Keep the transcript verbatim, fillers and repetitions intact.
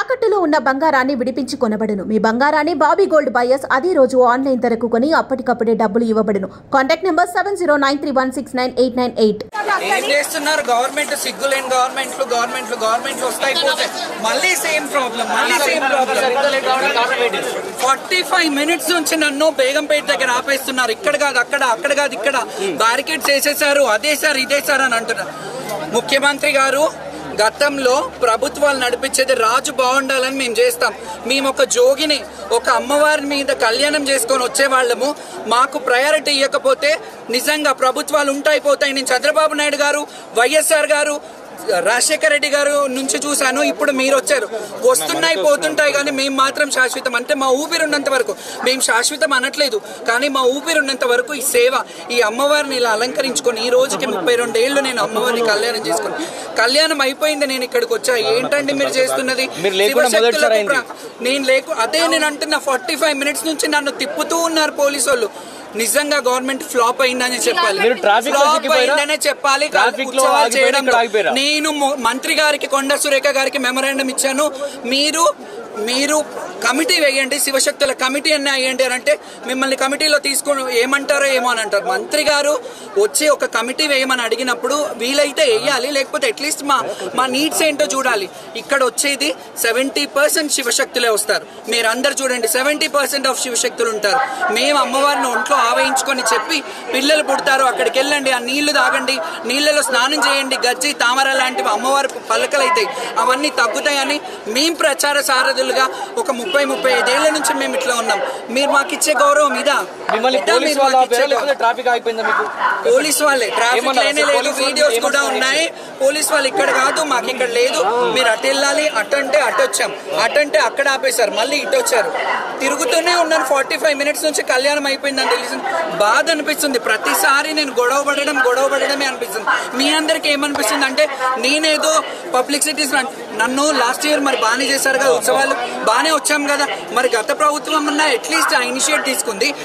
తాకట్టులో ఉన్న బంగారాన్ని విడిపించి కొనబడును. మీ బంగారాన్ని బాబీ గోల్డ్ బయర్స్ అదే రోజు ఆన్లైన్ ధరకు కొని అప్పటికప్పుడే డబ్బులు ఇవ్వబడును. Contact number seven zero nine three one six nine eight nine eight. ఏం చేస్తున్నారు గవర్నమెంట్? సిగ్గులేని గవర్నమెంట్లు గవర్నమెంట్లు గవర్నమెంట్లు వస్తాయి పోతాయి, మళ్ళీ సేమ్ ప్రాబ్లం మళ్ళీ same problem. Forty five minutes నుంచి నన్ను బేగంపేట దగ్గర ఆపేస్తున్నారు. ఇక్కడ కాదు అక్కడ, అక్కడ కాదు ఇక్కడ, బ్యారికేడ్స్ వేసేసారు, అదే సార్ ఇదే సార్ అని అంటున్నారు. ముఖ్యమంత్రి గారు, గతంలో ప్రభుత్వాలు నడిపించేది రాజు బాగుండాలని మేము చేస్తాం. మేము ఒక జోగిని, ఒక అమ్మవారి మీద కళ్యాణం చేసుకొని వచ్చేవాళ్ళము. మాకు ప్రయారిటీ ఇవ్వకపోతే నిజంగా ప్రభుత్వాలు ఉంటాయి పోతాయి. నేను చంద్రబాబు నాయుడు గారు, వైఎస్ఆర్ గారు, రాజశేఖర రెడ్డి గారు నుంచి చూశాను. ఇప్పుడు మీరు వచ్చారు. వస్తున్నాయి పోతుంటాయి కానీ మేము మాత్రం శాశ్వతం. అంటే మా ఊపిరి ఉన్నంత వరకు, మేము శాశ్వతం అనట్లేదు కానీ మా ఊపిరి ఉన్నంత వరకు ఈ సేవ, ఈ అమ్మవారిని ఇలా అలంకరించుకొని ఈ రోజుకి ముప్పై రెండు ఏళ్ళు నేను అమ్మవారిని కళ్యాణం చేసుకుని, కళ్యాణం అయిపోయింది, నేను ఇక్కడికి వచ్చా. ఏంటండి మీరు చేస్తున్నది? నేను లేకు అదే నేను అంటున్నా. ఫార్టీ ఫైవ్ మినిట్స్ నుంచి నన్ను తిప్పుతూ ఉన్నారు పోలీసు వాళ్ళు. నిజంగా గవర్నమెంట్ ఫ్లాప్ అయిందని చెప్పాలి, ఫ్లాప్ అయిందనే చెప్పాలి. ఉత్సవాలు చేయడం, నేను మంత్రి గారికి, కొండ సురేఖ గారికి మెమరాండం ఇచ్చాను. మీరు మీరు కమిటీ వేయండి, శివశక్తుల కమిటీ అన్నీ వేయండి అని అంటే మిమ్మల్ని కమిటీలో తీసుకుని ఏమంటారో ఏమో అని అంటారు. మంత్రి గారు వచ్చి ఒక కమిటీ వేయమని అడిగినప్పుడు వీలైతే వేయాలి, లేకపోతే అట్లీస్ట్ మా మా నీడ్స్ ఏంటో చూడాలి. ఇక్కడ వచ్చేది సెవెంటీ పర్సెంట్ శివశక్తులే వస్తారు. మీరు అందరు చూడండి, సెవెంటీ పర్సెంట్ ఆఫ్ శివశక్తులు ఉంటారు. మేము అమ్మవారిని ఒంట్లో ఆవహించుకొని చెప్పి పిల్లలు పుడతారు, అక్కడికి వెళ్ళండి, ఆ నీళ్లు తాగండి, నీళ్లలో స్నానం చేయండి, గజ్జి తామర లాంటివి అమ్మవారి పలకలు అవుతాయి, అవన్నీ తగ్గుతాయని మేము ప్రచార సారథులు ఒక ముప్పై ముప్పై ఐదేళ్ల నుంచి మేము ఇట్లా ఉన్నాం. మీరు మాకు ఇచ్చే గౌరవం ఇదా? పోలీస్ వాళ్ళే, ట్రాఫిక్ లేనే లేదు, వీడియోస్ కూడా ఉన్నాయి. పోలీస్ వాళ్ళు ఇక్కడ కాదు, మాకు ఇక్కడ లేదు, మీరు అటు వెళ్ళాలి, అటంటే అటు వచ్చాం, అటంటే అక్కడ ఆపేశారు, మళ్ళీ ఇటు వచ్చారు. తిరుగుతూనే ఉన్నాను. ఫార్టీ ఫైవ్ మినిట్స్ నుంచి కళ్యాణం అయిపోయిందని తెలిసింది. బాధ అనిపిస్తుంది. ప్రతిసారి నేను గొడవ పడడం గొడవ పడడమే అనిపిస్తుంది. మీ అందరికి ఏమనిపిస్తుంది అంటే నేనేదో పబ్లిసిటీస్, నన్ను లాస్ట్ ఇయర్ మరి బాగానే చేశారు కదా ఉత్సవాలు, బాగానే వచ్చాం కదా, మరి గత ప్రభుత్వం అన్నా అట్లీస్ట్ ఆ ఇనిషియేట్ తీసుకుంది.